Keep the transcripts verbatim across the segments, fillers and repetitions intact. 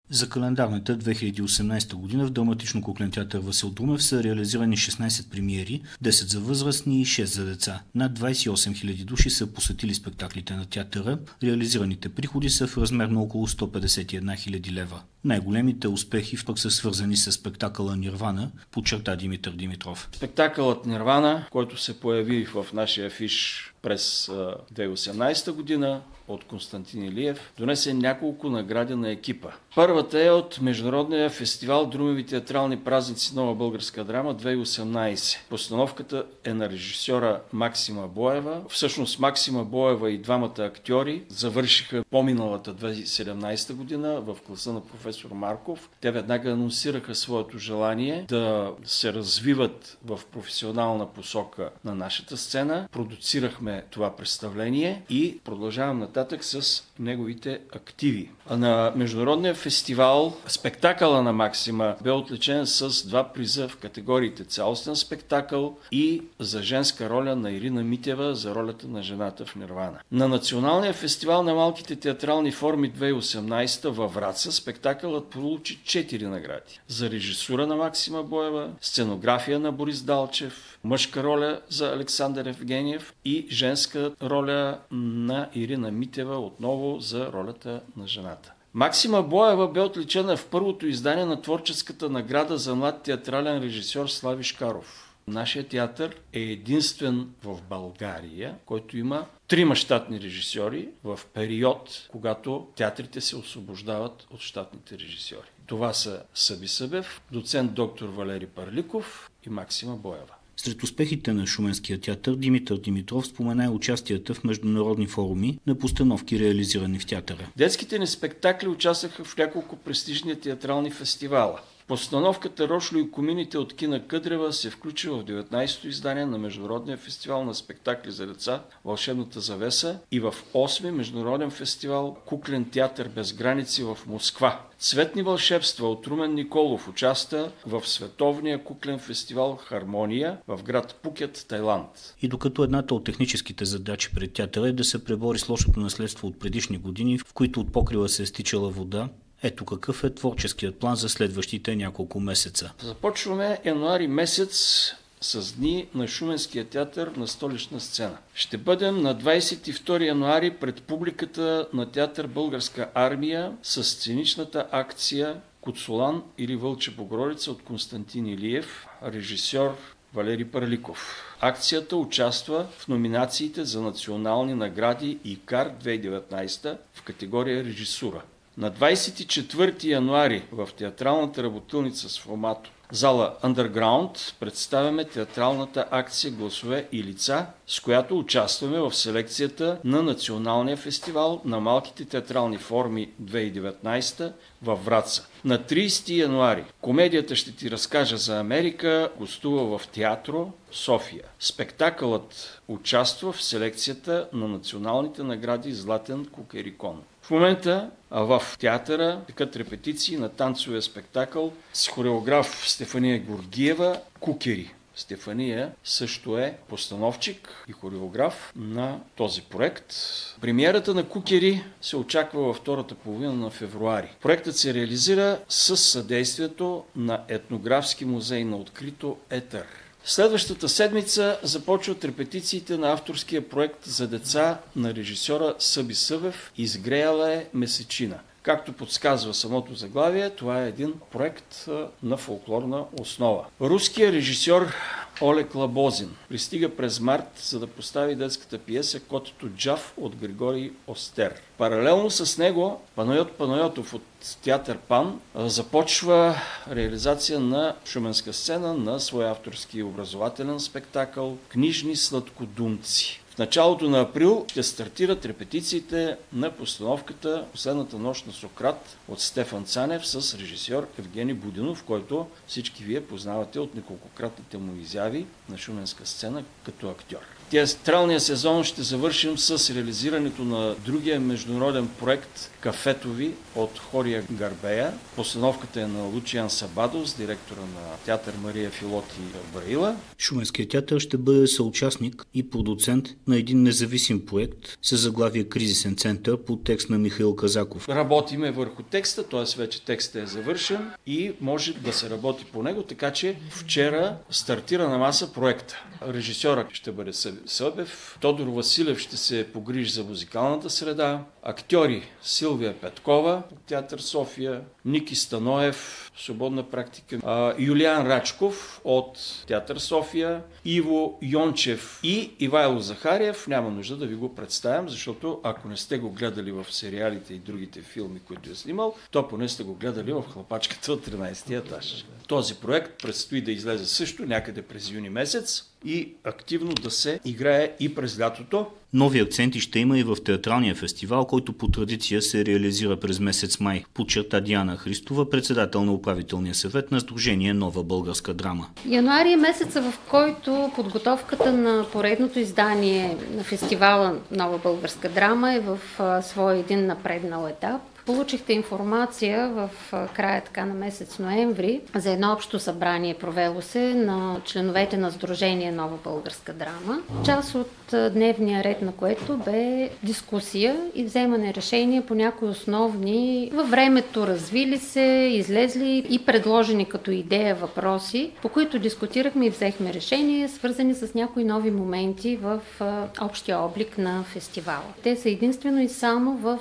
За календарната две хиляди и осемнадесета година в драматично куклен театър Васил Друмев са реализирани шестнадесет премиери, десет за възрастни и шест за деца. Над двадесет и осем хиляди души са посетили спектаклите на театъра. Реализираните приходи са в размер на около сто петдесет и една хиляди лева. Най-големите успехи пък са свързани с спектакъла Нирвана, подчерта Димитър Димитров. Спектакълът Нирвана, който се появи в нашия афиш през две хиляди и осемнадесета година от Константин Илиев, донесе няколко награди на екипа. Първата е от Международния фестивал Друмеви театрални празници Нова българска драма две хиляди и осемнадесета. Постановката е на режисьора Максима Боева. Всъщност Максима Боева и двамата актьори завършиха по-миналата две хиляди и седемнадесета година в класа на професор Марков. Те веднага анонсираха своето желание да се развиват в професионална посока на нашата сцена. Продуцирахме това представление и продължавам нататък с неговите активи. На Международния фестивал спектакъла на Максима бе отличен с два приза в категориите цялостен спектакъл и за женска роля на Ирина Митева за ролята на жената в Нирвана. На Националния фестивал на малките театрални форми две хиляди и осемнадесета във Враца спектакълът получи четири награди. За режисура на Максима Боева, сценография на Борис Далчев, мъжка роля за Александър Евгениев и женска роля на Ирина Митева отново за ролята на жената. Максима Боева бе отличена в първото издание на творческата награда за млад театрален режисьор Слави Шкаров. Нашия театър е единствен в България, който има трима щатни режисьори в период, когато театрите се освобождават от щатните режисьори. Това са Съби Събев, доцент доктор Валери Парликов и Максима Боева. Сред успехите на Шуменския театър Димитър Димитров спомена и участията в международни форуми на постановки, реализирани в театъра. Детските ни спектакли участваха в няколко престижни театрални фестивала. Постановката Рошло и комините от Кина Къдрева се включи в деветнадесето издание на Международния фестивал на спектакли за деца Вълшебната завеса и в осми Международен фестивал Куклен театър без граници в Москва. Цветни вълшебства от Румен Николов участва в Световния куклен фестивал Хармония в град Пукет, Тайланд. И докато едната от техническите задачи пред театъра е да се пребори с лошото наследство от предишни години, в които от покрива се е стичала вода, ето какъв е творческият план за следващите няколко месеца. Започваме януари месец с дни на Шуменския театър на столична сцена. Ще бъдем на двадесет и втори януари пред публиката на театър Българска армия с сценичната акция Куцулан или Вълча Богородица от Константин Илиев, режисьор Валери Парликов. Акцията участва в номинациите за национални награди ИКАР две хиляди и деветнадесета в категория режисура. На двадесет и четвърти януари в театралната работилница с формато зала Underground представяме театралната акция Гласове и лица, с която участваме в селекцията на Националния фестивал на малките театрални форми две хиляди и деветнадесета във Враца. На тридесети януари комедията "Ще ти разкажа за Америка" гостува в Театро София. Спектакълът участва в селекцията на националните награди Златен кукерикон. В момента в театъра текат репетиции на танцовия спектакъл с хореограф Стефания Георгиева "Кукери". Стефания също е постановчик и хореограф на този проект. Премиерата на "Кукери" се очаква във втората половина на февруари. Проектът се реализира с съдействието на Етнографски музей на открито Етър. Следващата седмица започват репетициите на авторския проект за деца на режисьора Съби Събев "Изгреяла е месечина". Както подсказва самото заглавие, това е един проект на фолклорна основа. Руският режисьор Олег Лабозин пристига през март, за да постави детската пиеса "Котето Джав" от Григорий Остер. Паралелно с него Панайот Панайотов от театър ПАН започва реализация на шуменска сцена на своя авторски образователен спектакъл "Книжни сладкодумци". В началото на април ще стартират репетициите на постановката "Последната нощ на Сократ" от Стефан Цанев с режисьор Евгений Будинов, който всички вие познавате от неколкократните му изяви на шуменска сцена като актьор. Театралния сезон ще завършим с реализирането на другия международен проект Кафетови от Хория Гарбея. Постановката е на Лучиан Сабадос, директора на театър Мария Филоти Браила. Шуменският театър ще бъде съучастник и продуцент на един независим проект с заглавие Кризисен център по текст на Михаил Казаков. Работиме върху текста, т.е. вече текстът е завършен и може да се работи по него, така че вчера стартира на маса проекта. Режисьорът ще бъде Събев, Тодор Василев ще се погрижи за музикалната среда, актьори Силвия Петкова от театър София, Ники Станоев, свободна практика, Юлиан Рачков от театър София, Иво Йончев и Ивайло Захариев. Няма нужда да ви го представям, защото ако не сте го гледали в сериалите и другите филми, които е снимал, то поне сте го гледали в Хлапачката от тринайсети етаж. Този проект предстои да излезе също някъде през юни месец и активно да се играе и през лятото. Нови акценти ще има и в театралния фестивал, който по традиция се реализира през месец май, подчерта Диана Христова, председател на управителния съвет на Сдружение Нова българска драма. Януари е месеца, в който подготовката на поредното издание на фестивала Нова българска драма е в своя един напреднал етап. Получихте информация в края така на месец ноември за едно общо събрание, провело се на членовете на Сдружение Нова българска драма. Част от дневния ред на което бе дискусия и вземане решения по някои основни във времето развили се, излезли и предложени като идея въпроси, по които дискутирахме и взехме решения, свързани с някои нови моменти в общия облик на фестивала. Те са единствено и само в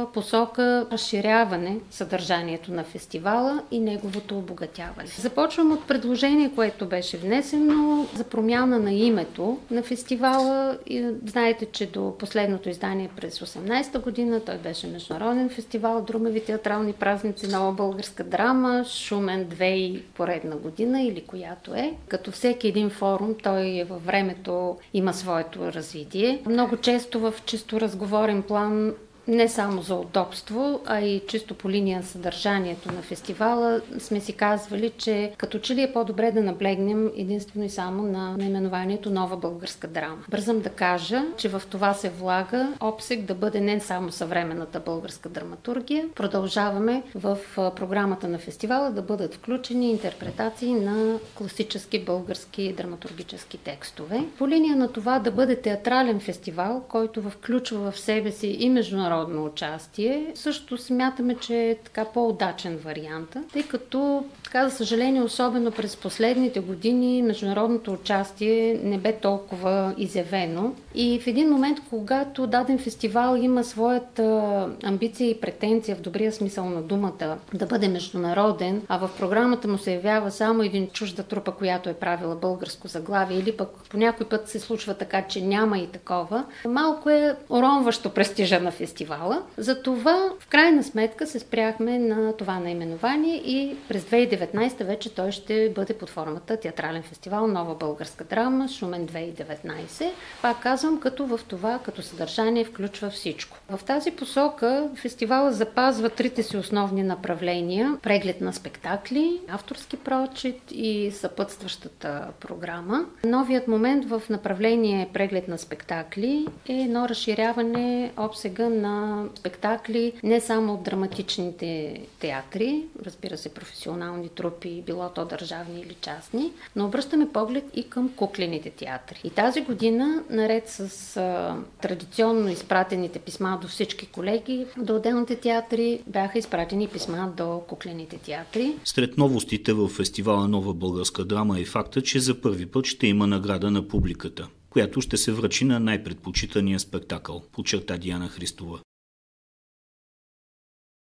посока разширяване съдържанието на фестивала и неговото обогатяване. Започвам от предложение, което беше внесено за промяна на името на фестивала. И знаете, че до последното издание през осемнайсета година той беше международен фестивал, Друмеви театрални празници, Нова българска драма, Шумен две и поредна година или която е. Като всеки един форум, той във времето има своето развитие. Много често в чисто разговорен план, не само за удобство, а и чисто по линия на съдържанието на фестивала, сме си казвали, че като че ли е по-добре да наблегнем единствено и само на наименованието Нова българска драма. Бързам да кажа, че в това се влага обсег да бъде не само съвременната българска драматургия. Продължаваме в програмата на фестивала да бъдат включени интерпретации на класически български драматургически текстове. По линия на това да бъде театрален фестивал, който включва в себе си и международно участие, също смятаме, че е така по-удачен вариант, тъй като, така за съжаление, особено през последните години международното участие не бе толкова изявено. И в един момент, когато даден фестивал има своята амбиция и претенция в добрия смисъл на думата да бъде международен, а в програмата му се явява само един чужда трупа, която е правила българско заглавие, или пък по някой път се случва така, че няма и такова, малко е уронващо престижа на фестивала. Затова в крайна сметка се спряхме на това наименование и през две хиляди и деветнайсета вече той ще бъде под формата Театрален фестивал Нова българска драма, Шумен две хиляди и деветнайсета. Пак казвам, като в това, като съдържание включва всичко. В тази посока фестивала запазва трите си основни направления: преглед на спектакли, авторски прочит и съпътстващата програма. Новият момент в направление преглед на спектакли е едно разширяване обсега на спектакли не само от драматичните театри, разбира се, професионални трупи, било то държавни или частни, но обръщаме поглед и към куклените театри. И тази година, наред с а, традиционно изпратените писма до всички колеги, до отделните театри, бяха изпратени писма до куклените театри. Сред новостите в фестивала Нова българска драма е факта, че за първи път ще има награда на публиката, която ще се връчи на най-предпочитания спектакъл, подчерта Диана Христова.